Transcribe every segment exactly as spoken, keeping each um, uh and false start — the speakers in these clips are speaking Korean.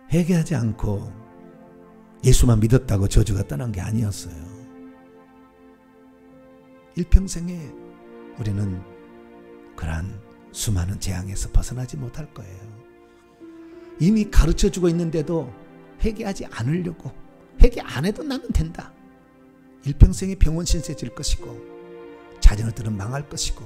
회개하지 않고 예수만 믿었다고 저주가 떠난 게 아니었어요. 일평생에 우리는 그러한 수많은 재앙에서 벗어나지 못할 거예요. 이미 가르쳐주고 있는데도 회개하지 않으려고, 회개 안 해도 나는 된다. 일평생에 병원 신세 질 것이고, 자녀들은 망할 것이고,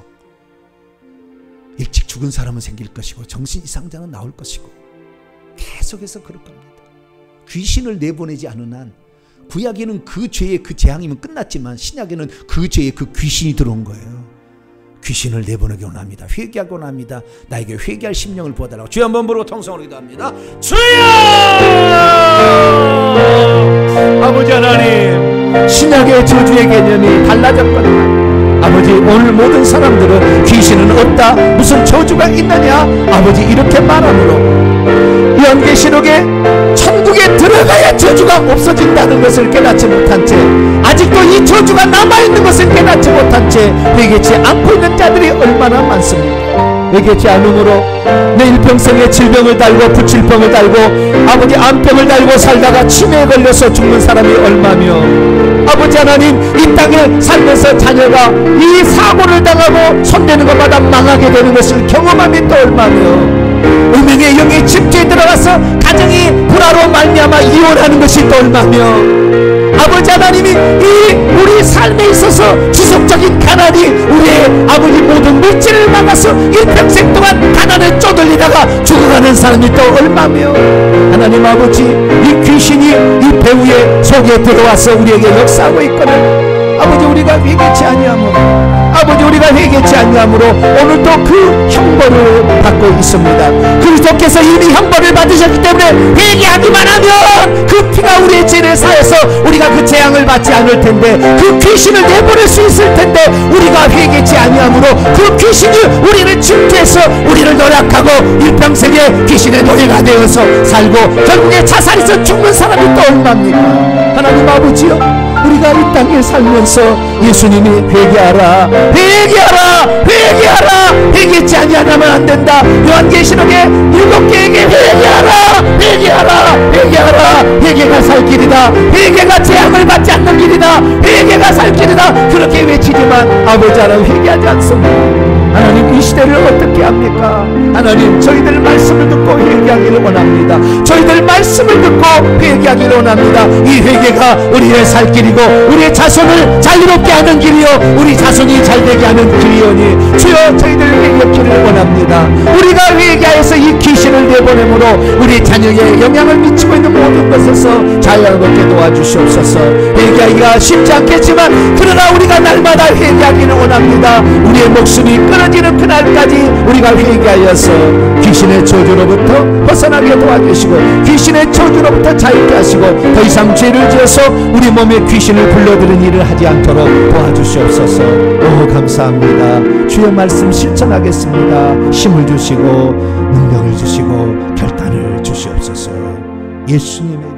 일찍 죽은 사람은 생길 것이고, 정신 이상자는 나올 것이고, 계속해서 그럴 겁니다. 귀신을 내보내지 않은 한, 구약에는 그 죄의 그 재앙이면 끝났지만 신약에는 그 죄의 그 귀신이 들어온 거예요. 귀신을 내보내기 원합니다. 회개하기 원합니다. 나에게 회개할 심령을 부어달라고 주여 한번 부르고 통성으로 기도합니다. 주여! 아버지 하나님, 신약의 저주의 개념이 달라졌거든요. 아버지, 오늘 모든 사람들은 귀신은 없다, 무슨 저주가 있느냐, 아버지 이렇게 말함으로 요한계시록에 천국에 들어가야 저주가 없어진다는 것을 깨닫지 못한 채, 아직도 이 저주가 남아있는 것을 깨닫지 못한 채 회개치 않고 있는 자들이 얼마나 많습니까? 회개치 않음으로 내 일평생에 질병을 달고 부칠병을 달고 아버지 암병을 달고 살다가 치매에 걸려서 죽는 사람이 얼마며, 아버지 하나님, 이 땅에 살면서 자녀가 이 사고를 당하고 손대는 것마다 망하게 되는 것을 경험함이 또 얼마며, 음행의 영이 집주에 들어가서 가정이 불화로 말미암아 이혼하는 것이 또 얼마며, 아버지 하나님이 이 우리 삶에 있어서 지속적인 가난이 우리의 아버지 모든 물질을 막아서 일평생 동안 가난에 쪼들리다가 죽어가는 사람이 또 얼마며, 하나님 아버지, 이 귀신이 이 배우의 속에 들어와서 우리에게 역사하고 있거든. 아버지, 우리가 회개치 아니하므로, 아버지 우리가 회개치 아니하므로 오늘도 그 형벌을 받고 있습니다. 그리스도께서 이미 형벌을 받으셨기 때문에 회개하기만 하면 그 피가 우리의 죄를 사해서 우리가 그 재앙을 받지 않을 텐데, 그 귀신을 내보낼 수 있을 텐데, 우리가 회개치 아니하므로 그 귀신이 우리를 침투해서 우리를 노략하고 일평생에 귀신의 노예가 되어서 살고 결국에 자살해서 죽는 사람이 또 얼마입니까? 하나님 아버지요, 우리가 이 땅에 살면서 예수님이 회개하라, 회개하라, 회개하라, 회개치 아니하면 안 된다. 요한계시록에 일곱 개에게 회개하라, 회개하라, 회개하라, 회개가 살 길이다, 회개가 재앙을 받지 않는 길이다, 회개가 살 길이다, 그렇게 외치지만 아버지 하나님 회개하지 않습니다. 하나님, 이 시대를 어떻게 합니까? 하나님, 저희들 말씀을 듣고 회개하기를 원합니다. 저희들 말씀을 듣고 회개하기를 원합니다. 이 회개가 우리의 살 길이고 우리의 자손을 자유롭게 하는 길이요, 우리 자손이 잘되게 하는 길이오니 주여, 저희들 회개하기를 원합니다. 우리가 회개하여서 이 귀신을 내보내므로 우리 자녀에 영향을 미치고 있는 모든 것에서 자유롭게 도와주시옵소서. 회개하기가 쉽지 않겠지만 그러나 우리가 날마다 회개하기를 원합니다. 우리의 목숨이 끊어지는 그날까지 우리가 회개하여서 귀신의 저주로부터 벗어나게 도와주시고 귀신의 저주로부터 자유케 하시고 더 이상 죄를 지어서 우리 몸에 귀신을 불러들이는 일을 하지 않도록 도와주시옵소서. 오, 감사합니다. 주의 말씀 실천하겠습니다. 힘을 주시고 능력을 주시고 결단을 주시옵소서. 예수님의